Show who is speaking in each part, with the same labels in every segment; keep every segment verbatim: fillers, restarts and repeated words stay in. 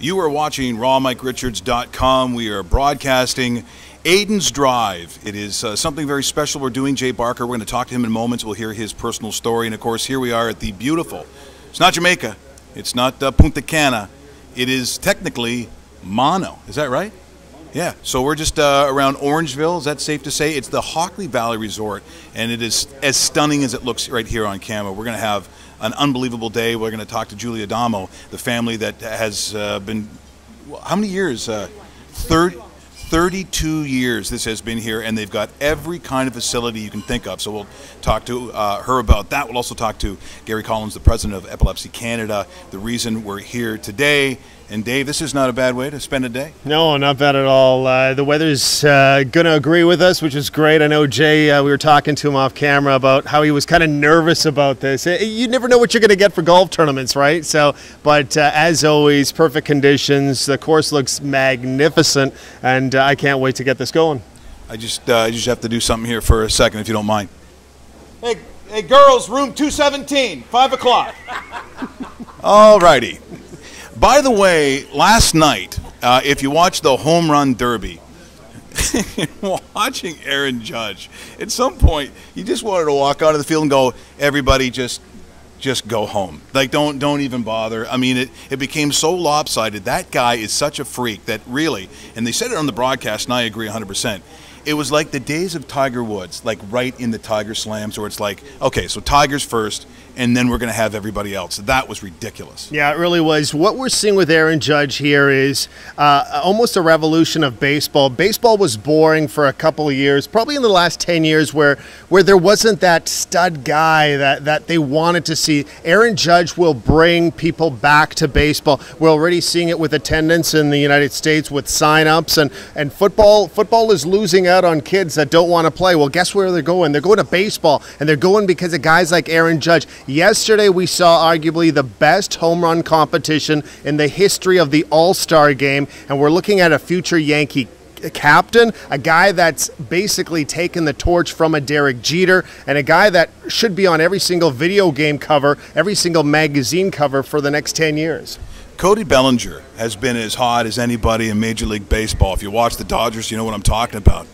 Speaker 1: You are watching raw mike richards dot com. We are broadcasting Aiden's Drive. It is uh, something very special we're doing. Jay Barker, we're going to talk to him in moments. We'll hear his personal story. And, of course, here we are at the beautiful, it's not Jamaica, it's not uh, Punta Cana. It is technically Mono. Is that right? Yeah. So we're just uh, around Orangeville. Is that safe to say? It's the Hockley Valley Resort, and it is as stunning as it looks right here on camera. We're going to have an unbelievable day. We're going to talk to Julie Adamo, the family that has uh, been, how many years? Uh, thirty, thirty-two years this has been here, and they've got every kind of facility you can think of. So we'll talk to uh, her about that. We'll also talk to Gary Collins, the president of Epilepsy Canada, the reason we're here today. And Dave, this is not a bad way to spend a day.
Speaker 2: No, not bad at all. Uh, the weather's uh, going to agree with us, which is great. I know Jay, uh, we were talking to him off camera about how he was kind of nervous about this. You never know what you're going to get for golf tournaments, right? So, but uh, as always, perfect conditions. The course looks magnificent, and uh, I can't wait to get this going.
Speaker 1: I just, uh, I just have to do something here for a second, if you don't mind. Hey, hey, girls, room two seventeen, five o'clock. All righty. By the way, last night, uh, if you watched the Home Run Derby, watching Aaron Judge, at some point, you just wanted to walk out of the field and go, everybody just just go home. Like, don't don't even bother. I mean, it, it became so lopsided. That guy is such a freak that really, and they said it on the broadcast, and I agree one hundred percent, it was like the days of Tiger Woods, like right in the Tiger Slams, where it's like, okay, so Tiger's first, and then we're going to have everybody else. That was ridiculous.
Speaker 2: Yeah, it really was. What we're seeing with Aaron Judge here is uh, almost a revolution of baseball. Baseball was boring for a couple of years, probably in the last ten years, where where there wasn't that stud guy that, that they wanted to see. Aaron Judge will bring people back to baseball. We're already seeing it with attendance in the United States with sign-ups, and, and football, football is losing out on kids that don't want to play. Well, guess where they're going? They're going to baseball, and they're going because of guys like Aaron Judge. Yesterday, we saw arguably the best home run competition in the history of the All-Star game, and we're looking at a future Yankee captain, a guy that's basically taken the torch from a Derek Jeter, and a guy that should be on every single video game cover, every single magazine cover for the next ten years.
Speaker 1: Cody Bellinger has been as hot as anybody in Major League Baseball. If you watch the Dodgers, you know what I'm talking about.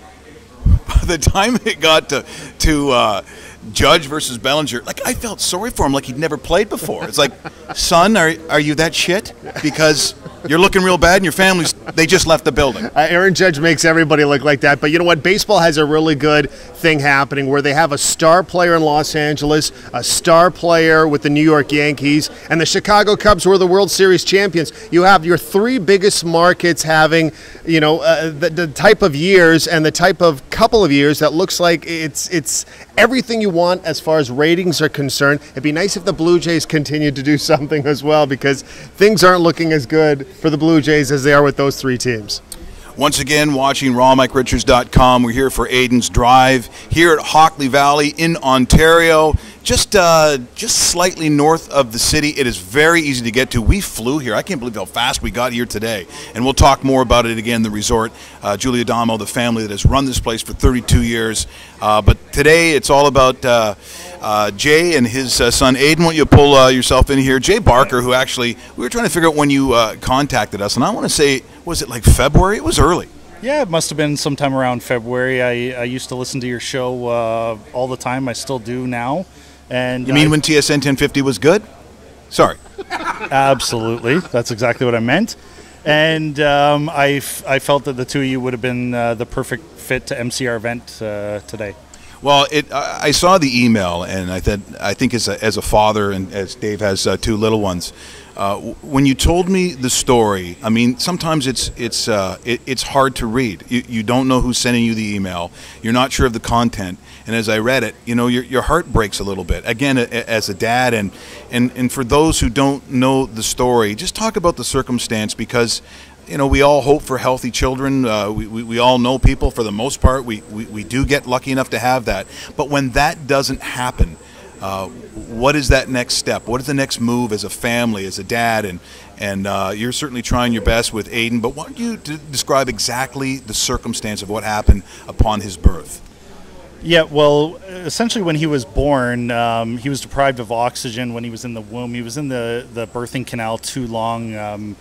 Speaker 1: By the time it got to to uh, Judge versus Bellinger, like, I felt sorry for him, like he'd never played before. It's like, son, are are you that shit? Because you're looking real bad, and your family's they just left the building.
Speaker 2: Uh, Aaron Judge makes everybody look like that. But you know what? Baseball has a really good thing happening where they have a star player in Los Angeles, a star player with the New York Yankees, and the Chicago Cubs were the World Series champions. You have your three biggest markets having, you know, uh, the, the type of years and the type of couple of years that looks like it's it's everything you want as far as ratings are concerned. It'd be nice if the Blue Jays continued to do something as well, because things aren't looking as good for the Blue Jays as they are with those three teams.
Speaker 1: Once again, watching raw mike richards dot com. We're here for Aiden's Drive here at Hockley Valley in Ontario, just uh, just slightly north of the city. It is very easy to get to. We flew here. I can't believe how fast we got here today. And we'll talk more about it again, the resort. Uh, Julie Adamo, the family that has run this place for thirty-two years. Uh, but today it's all about uh, uh, Jay and his uh, son Aiden. Why don't you pull uh, yourself in here? Jay Barker, who actually, we were trying to figure out when you uh, contacted us. And I want to say, was it like February? It was early.
Speaker 3: Yeah, it must have been sometime around February. I, I used to listen to your show uh, all the time. I still do now. And
Speaker 1: you mean
Speaker 3: I,
Speaker 1: when T S N ten fifty was good? Sorry.
Speaker 3: Absolutely. That's exactly what I meant. And um, I, f I felt that the two of you would have been uh, the perfect fit to M C our event uh, today.
Speaker 1: Well, it, I saw the email, and I thought, I think as a, as a father, and as Dave has uh, two little ones, uh, when you told me the story, I mean, sometimes it's it's uh, it, it's hard to read. You, you don't know who's sending you the email. You're not sure of the content, and as I read it, you know, your your heart breaks a little bit. Again, as a dad, and and and for those who don't know the story, just talk about the circumstance, because, you know, we all hope for healthy children. Uh, we, we, we all know people, for the most part. We, we, we do get lucky enough to have that. But when that doesn't happen, uh, what is that next step? What is the next move as a family, as a dad? And, and uh, you're certainly trying your best with Aiden. But why don't you describe exactly the circumstance of what happened upon his birth?
Speaker 3: Yeah, well, essentially when he was born, um, he was deprived of oxygen when he was in the womb. He was in the, the birthing canal too long. Um,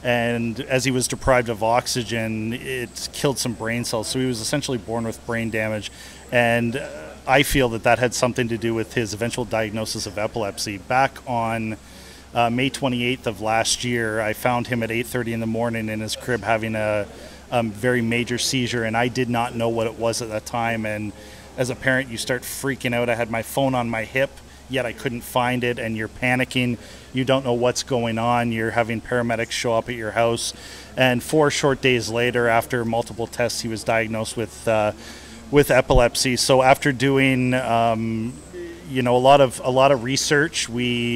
Speaker 3: And as he was deprived of oxygen, it killed some brain cells. So he was essentially born with brain damage. And I feel that that had something to do with his eventual diagnosis of epilepsy. Back on uh, May twenty-eighth of last year, I found him at eight thirty in the morning in his crib having a, a very major seizure, and I did not know what it was at that time. And as a parent, you start freaking out. I had my phone on my hip, yet I couldn't find it, and you're panicking. You don't know what's going on. You're having paramedics show up at your house. And four short days later, after multiple tests, he was diagnosed with uh, with epilepsy. So after doing, um, you know, a lot of a lot of research, we,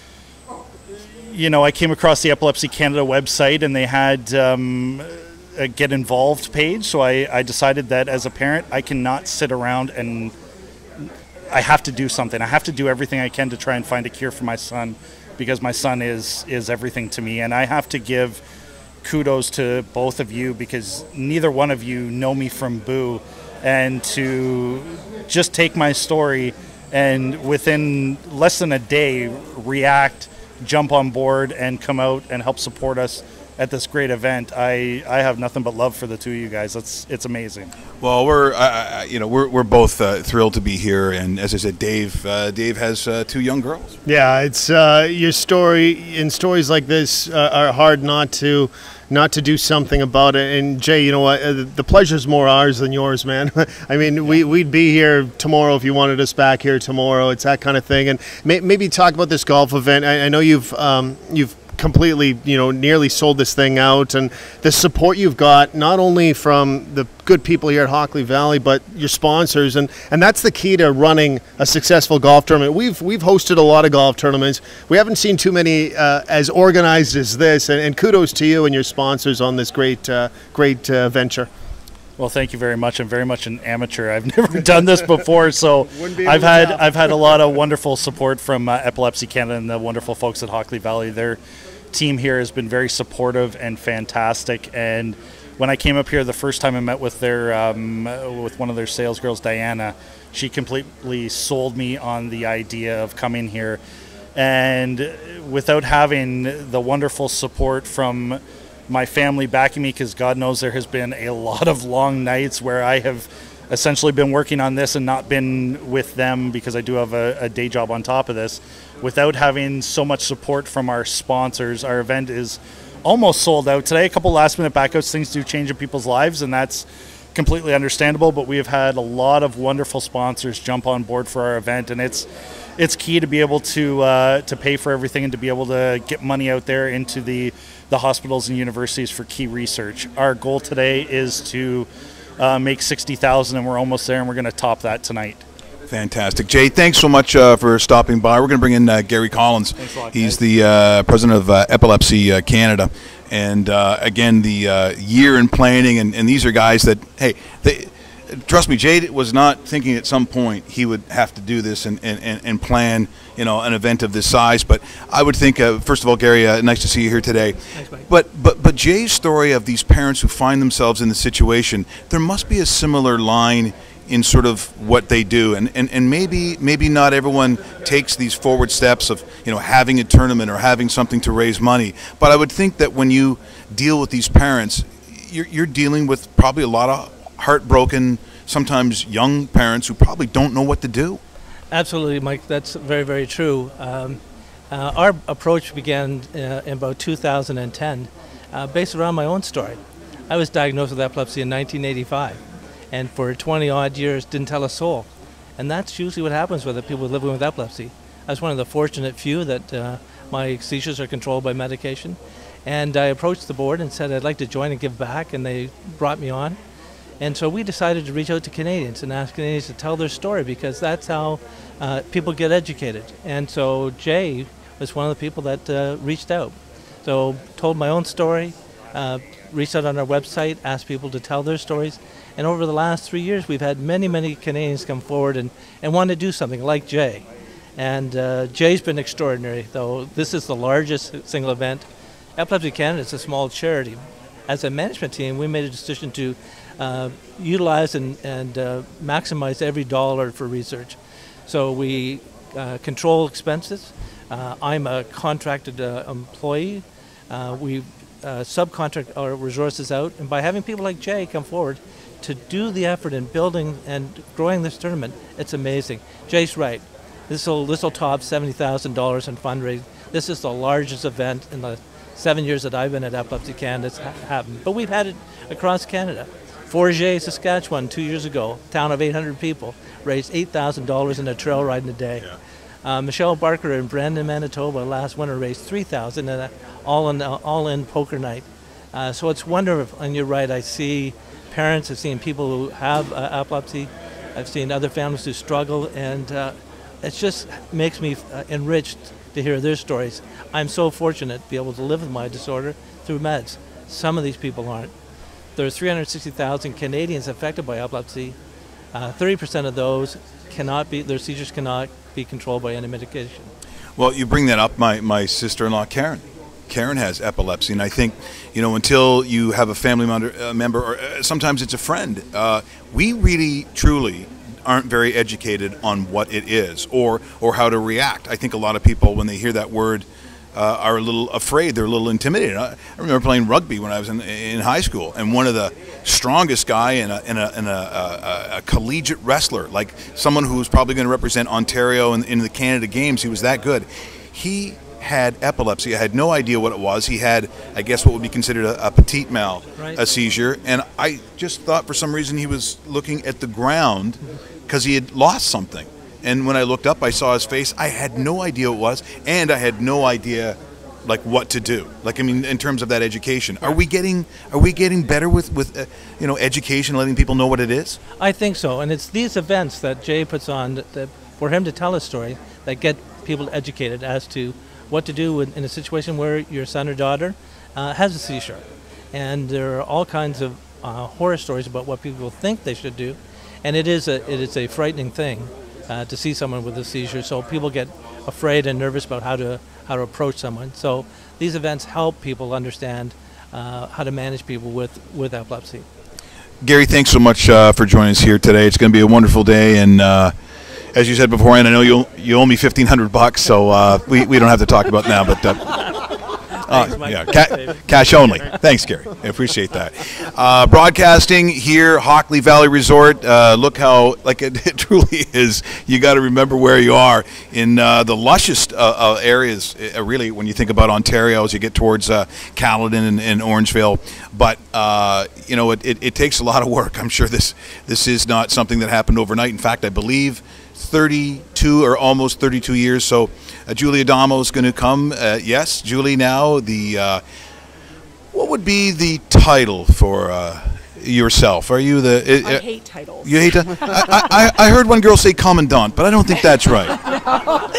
Speaker 3: you know, I came across the Epilepsy Canada website, and they had um, a Get Involved page. So I, I decided that as a parent, I cannot sit around and I have to do something. I have to do everything I can to try and find a cure for my son, because my son is is everything to me. And I have to give kudos to both of you, because neither one of you know me from Boo. And to just take my story and within less than a day react, jump on board, and come out and help support us at this great event. I, I have nothing but love for the two of you guys. It's it's amazing.
Speaker 1: Well, we're uh, you know we're we're both uh, thrilled to be here, and as I said, Dave uh, Dave has uh, two young girls.
Speaker 2: Yeah, it's uh, your story. In stories like this uh, are hard not to not to do something about it. And Jay, you know what? Uh, the pleasure's more ours than yours, man. I mean, we we'd be here tomorrow if you wanted us back here tomorrow. It's that kind of thing. And may, maybe talk about this golf event. I, I know you've um, you've. completely, you know, nearly sold this thing out, and the support you've got not only from the good people here at Hockley Valley, but your sponsors, and and that's the key to running a successful golf tournament. We've we've hosted a lot of golf tournaments. We haven't seen too many uh, as organized as this, and, and kudos to you and your sponsors on this great uh, great uh, venture.
Speaker 3: Well, thank you very much. I'm very much an amateur. I've never done this before, so I've had I've had a lot of wonderful support from uh, Epilepsy Canada and the wonderful folks at Hockley Valley. They're team here has been very supportive and fantastic. And when I came up here the first time, I met with their um, with one of their sales girls, Diana. She completely sold me on the idea of coming here, and without having the wonderful support from my family backing me, because God knows there has been a lot of long nights where I have essentially been working on this and not been with them, because I do have a, a day job on top of this. Without having so much support from our sponsors, our event is almost sold out today. A couple last minute backouts, things do change in people's lives, and that's completely understandable, but we have had a lot of wonderful sponsors jump on board for our event, and it's it's key to be able to uh, to pay for everything and to be able to get money out there into the the hospitals and universities for key research. Our goal today is to uh, make sixty thousand, and we're almost there, and we're going to top that tonight.
Speaker 1: Fantastic. Jay, thanks so much uh, for stopping by. We're going to bring in uh, Gary Collins.
Speaker 3: Thanks a lot,
Speaker 1: He's
Speaker 3: guys.
Speaker 1: the uh, president of uh, Epilepsy uh, Canada. And uh, again, the uh, year in planning, and, and these are guys that, hey, they, trust me, Jay was not thinking at some point he would have to do this and, and, and plan, you know, an event of this size. But I would think, uh, first of all, Gary, uh, nice to see you here today.
Speaker 4: Thanks, Mike.
Speaker 1: But, but, but Jay's story of these parents who find themselves in the situation, there must be a similar line in sort of what they do, and, and, and maybe maybe not everyone takes these forward steps of, you know, having a tournament or having something to raise money. But I would think that when you deal with these parents, you're, you're dealing with probably a lot of heartbroken, sometimes young parents who probably don't know what to do.
Speaker 4: Absolutely, Mike. That's very, very true. Um, uh, our approach began uh, in about two thousand ten, uh, based around my own story. I was diagnosed with epilepsy in nineteen eighty-five. And for twenty odd years didn't tell a soul. And that's usually what happens with the people living with epilepsy. I was one of the fortunate few that uh, my seizures are controlled by medication. And I approached the board and said I'd like to join and give back, and they brought me on. And so we decided to reach out to Canadians and ask Canadians to tell their story, because that's how uh, people get educated. And so Jay was one of the people that uh, reached out. So told my own story, uh, reached out on our website, asked people to tell their stories. And over the last three years, we've had many, many Canadians come forward and, and want to do something like Jay. And uh, Jay's been extraordinary, though this is the largest single event. Epilepsy Canada is a small charity. As a management team, we made a decision to uh, utilize and, and uh, maximize every dollar for research. So we uh, control expenses. Uh, I'm a contracted uh, employee. Uh, we uh, subcontract our resources out, and by having people like Jay come forward to do the effort in building and growing this tournament, it's amazing. Jay's right. This will this will top seventy thousand dollars in fundraising. This is the largest event in the seven years that I've been at Epilepsy Canada that's ha- happened. But we've had it across Canada. Forget, Saskatchewan, two years ago, town of eight hundred people, raised eight thousand dollars in a trail ride in a day. Yeah. Uh, Michelle Barker in Brandon, Manitoba, last winter raised three thousand dollars in an all-in, uh, all-in poker night. Uh, so it's wonderful, and you're right, I see parents, I've seen people who have uh, epilepsy, I've seen other families who struggle, and uh, it just makes me uh, enriched to hear their stories. I'm so fortunate to be able to live with my disorder through meds. Some of these people aren't. There are three hundred sixty thousand Canadians affected by epilepsy. Uh, thirty percent of those cannot be, their seizures cannot be controlled by any medication.
Speaker 1: Well, you bring that up. My, my sister-in-law, Karen. Karen has epilepsy, and I think, you know, until you have a family member, uh, member or uh, sometimes it's a friend, uh, we really, truly aren't very educated on what it is or or how to react. I think a lot of people, when they hear that word, uh, are a little afraid. They're a little intimidated. I, I remember playing rugby when I was in, in high school, and one of the strongest guy and a, and a, and a, a, a collegiate wrestler, like someone who was probably going to represent Ontario in, in the Canada Games, he was that good. He had epilepsy. I had no idea what it was. He had, I guess, what would be considered a, a petit mal, right. a seizure, and I just thought for some reason he was looking at the ground because he had lost something. And when I looked up, I saw his face. I had no idea what it was, and I had no idea, like, what to do. Like, I mean, in terms of that education, are we getting are we getting better with with uh, you know, education, letting people know what it is?
Speaker 4: I think so, and it's these events that Jay puts on that, that for him to tell a story that get people educated as to what to do in a situation where your son or daughter uh, has a seizure. And there are all kinds of uh, horror stories about what people think they should do. And it is a, it is a frightening thing uh, to see someone with a seizure. So people get afraid and nervous about how to how to approach someone. So these events help people understand uh, how to manage people with, with epilepsy.
Speaker 1: Gary, thanks so much uh, for joining us here today. It's going to be a wonderful day, and uh, as you said beforehand, I know you you owe me fifteen hundred bucks, so uh, we we don't have to talk about it now. But uh, uh, yeah, ca- cash only. Thanks, Gary. I appreciate that. Uh, broadcasting here, Hockley Valley Resort. Uh, look how like it, it truly is. You got to remember where you are in uh, the lushest uh, uh, areas. Uh, really, when you think about Ontario, as you get towards uh, Caledon and, and Orangeville. But uh, you know, it, it, it takes a lot of work. I'm sure this this is not something that happened overnight. In fact, I believe thirty-two or almost thirty-two years. So uh, Julie Adamo is going to come. Uh, yes, Julie. Now the uh, what would be the title for uh, yourself? Are you the?
Speaker 5: Uh, I hate titles.
Speaker 1: You hate. To, I, I I heard one girl say commandant, but I don't think that's right.
Speaker 5: No.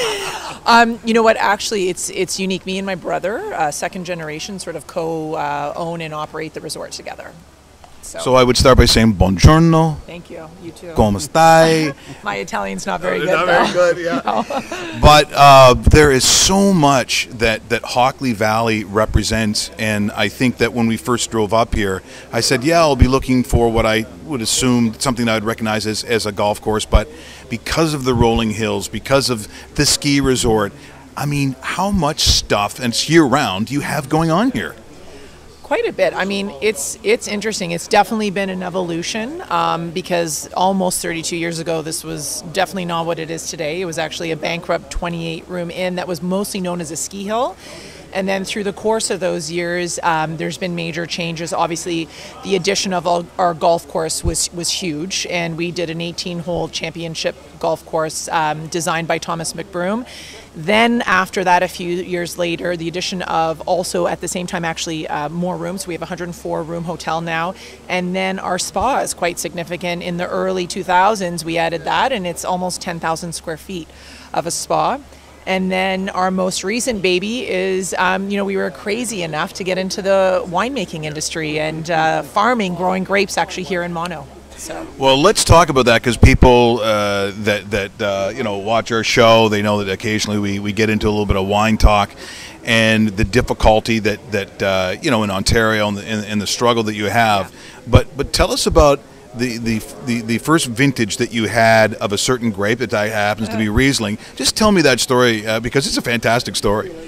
Speaker 5: Um, you know what? Actually, it's it's unique. Me and my brother, uh, second generation, sort of co-own uh, and operate the resort together. So.
Speaker 1: so I would start by saying buongiorno.
Speaker 5: Thank you. You too.
Speaker 1: Come stai?
Speaker 5: My Italian's not very
Speaker 1: no,
Speaker 5: good.
Speaker 1: Not
Speaker 5: though.
Speaker 1: very good. Yeah. No. But uh, there is so much that that Hockley Valley represents, and I think that when we first drove up here, I said, yeah, I'll be looking for what I would assume something I would recognize as as a golf course, but because of the rolling hills, because of the ski resort, I mean, how much stuff, and it's year round, do you have going on here?
Speaker 5: Quite a bit. I mean, it's it's interesting. It's definitely been an evolution um, because almost thirty-two years ago, this was definitely not what it is today. It was actually a bankrupt twenty-eight room inn that was mostly known as a ski hill. And then through the course of those years, um, there's been major changes. Obviously, the addition of our, our golf course was, was huge, and we did an eighteen-hole championship golf course um, designed by Thomas McBroom. Then after that, a few years later, the addition of also at the same time actually uh, more rooms. We have a one hundred four room hotel now. And then our spa is quite significant. In the early two thousands, we added that, and it's almost ten thousand square feet of a spa. And then our most recent baby is, um, you know, we were crazy enough to get into the winemaking industry and uh, farming, growing grapes actually here in Mono. So.
Speaker 1: Well, let's talk about that because people uh, that that uh, you know watch our show, they know that occasionally we, we get into a little bit of wine talk, and the difficulty that that uh, you know in Ontario and the, and, and the struggle that you have. Yeah. But but tell us about the, the the the first vintage that you had of a certain grape that happens to be Riesling. Just tell me that story uh, because it's a fantastic story.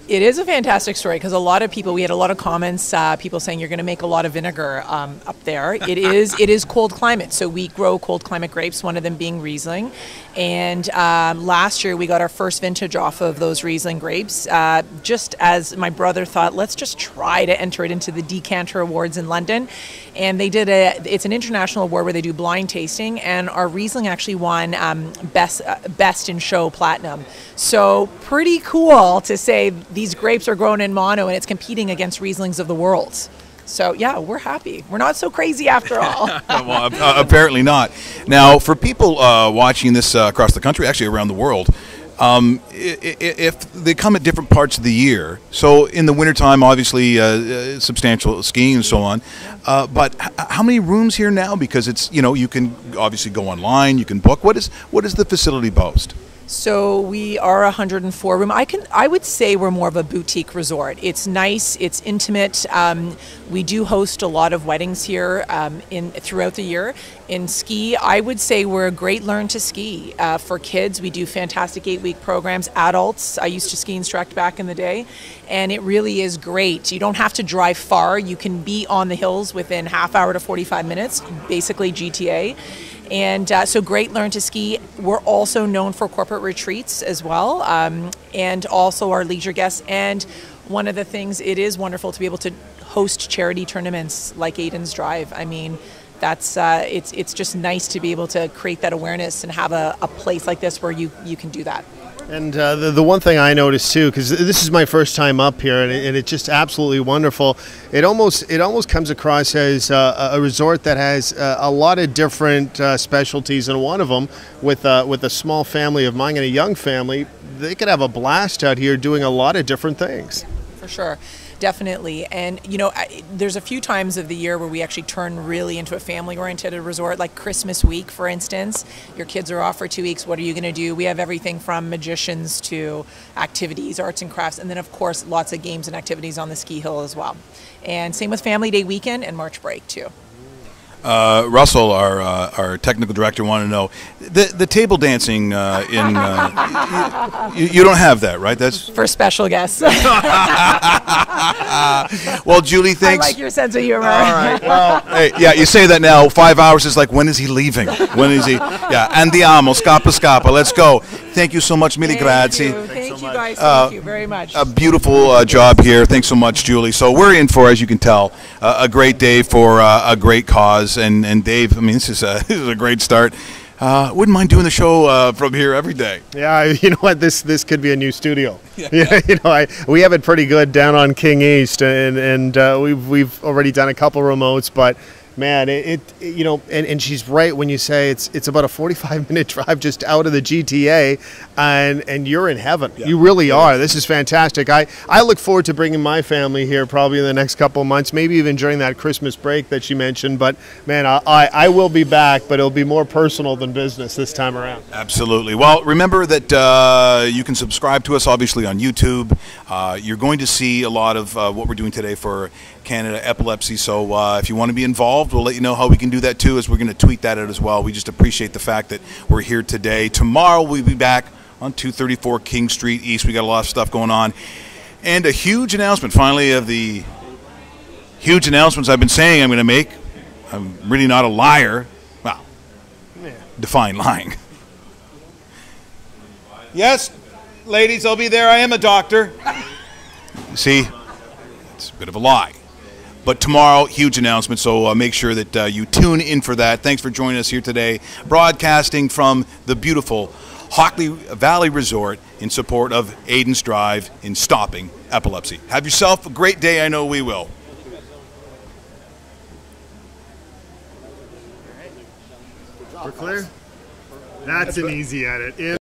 Speaker 5: It is a fantastic story because a lot of people, we had a lot of comments, uh, people saying you're going to make a lot of vinegar um, up there. It is it is cold climate, so we grow cold climate grapes, one of them being Riesling. And um, last year we got our first vintage off of those Riesling grapes, uh, just as my brother thought, let's just try to enter it into the Decanter Awards in London. And they did a, it's an international award where they do blind tasting, and our Riesling actually won um, best, uh, best in show platinum. So pretty cool to say these grapes are grown in mono and it's competing against Rieslings of the world. So yeah, we're happy. We're not so crazy after all.
Speaker 1: Well, uh, apparently not. Now, for people uh, watching this uh, across the country, actually around the world, um, if they come at different parts of the year, so in the wintertime, obviously uh, uh, substantial skiing and so on, uh, but h how many rooms here now? Because it's, you know, you can obviously go online, you can book. What is, what does the facility boast?
Speaker 5: So we are a one hundred and four room. I can, I would say we're more of a boutique resort. It's nice, it's intimate. Um, we do host a lot of weddings here um, in throughout the year. In ski, I would say we're a great learn to ski. Uh, for kids, we do fantastic eight-week programs. Adults, I used to ski instruct back in the day, and it really is great. You don't have to drive far. You can be on the hills within half hour to forty-five minutes, basically G T A. And uh, so great learn to ski. We're also known for corporate retreats as well, um, and also our leisure guests. And one of the things, it is wonderful to be able to host charity tournaments like Aiden's Drive. I mean, that's uh, it's it's just nice to be able to create that awareness and have a, a place like this where you you can do that.
Speaker 2: And uh, the, the one thing I noticed too, because this is my first time up here, and, it, and it's just absolutely wonderful. It almost it almost comes across as uh, a resort that has uh, a lot of different uh, specialties, and one of them, with uh, with a small family of mine and a young family, they could have a blast out here doing a lot of different things.
Speaker 5: For sure. Definitely. And, you know, I, there's a few times of the year where we actually turn really into a family-oriented resort, like Christmas week, for instance. Your kids are off for two weeks. What are you going to do? We have everything from magicians to activities, arts and crafts, and then, of course, lots of games and activities on the ski hill as well. And same with Family Day weekend and March break, too.
Speaker 1: Uh, Russell, our uh, our technical director, wanted to know the the table dancing uh, in. Uh, you, you don't have that, right? That's
Speaker 5: for special guests.
Speaker 1: Well, Julie, thanks.
Speaker 5: I like your sense of humor.
Speaker 1: All right. Well, hey, yeah, you say that now. Five hours is like, when is he leaving? When is he? Yeah. Andiamo, scappa scappa. Let's go. Thank you so much, mille grazie.
Speaker 5: Thank you, Thank
Speaker 2: so
Speaker 5: you guys.
Speaker 1: Uh,
Speaker 5: Thank you very much.
Speaker 1: A beautiful uh, job here. Thanks so much, Julie. So we're in for, as you can tell, uh, a great day for uh, a great cause. And and Dave, I mean, this is a this is a great start. Uh, wouldn't mind doing the show uh, from here every day.
Speaker 2: Yeah, you know what? This this could be a new studio. Yeah, yeah you know, I, we have it pretty good down on King East, and and uh, we've we've already done a couple remotes, but. Man, it, it you know, and, and she's right when you say it's it's about a forty-five minute drive just out of the G T A, and and you're in heaven. Yeah. You really are. This is fantastic. I, I look forward to bringing my family here probably in the next couple of months, maybe even during that Christmas break that she mentioned. But man, I, I, I will be back, but it'll be more personal than business this time around.
Speaker 1: Absolutely. Well, remember that uh, you can subscribe to us obviously on YouTube. Uh, you're going to see a lot of uh, what we're doing today for Canada Epilepsy. So uh, if you want to be involved, we'll let you know how we can do that too, as we're going to tweet that out as well. We just appreciate the fact that we're here today. Tomorrow we'll be back on two thirty-four King Street East. We got a lot of stuff going on. And a huge announcement finally of the huge announcements I've been saying I'm going to make. I'm really not a liar. Well, yeah. Define lying. Yes, ladies, I'll be there. I am a doctor. See, it's a bit of a lie. But tomorrow, huge announcement, so uh, make sure that uh, you tune in for that. Thanks for joining us here today, broadcasting from the beautiful Hockley Valley Resort in support of Aiden's Drive in stopping epilepsy. Have yourself a great day. I know we will.
Speaker 2: We're clear? That's an easy edit.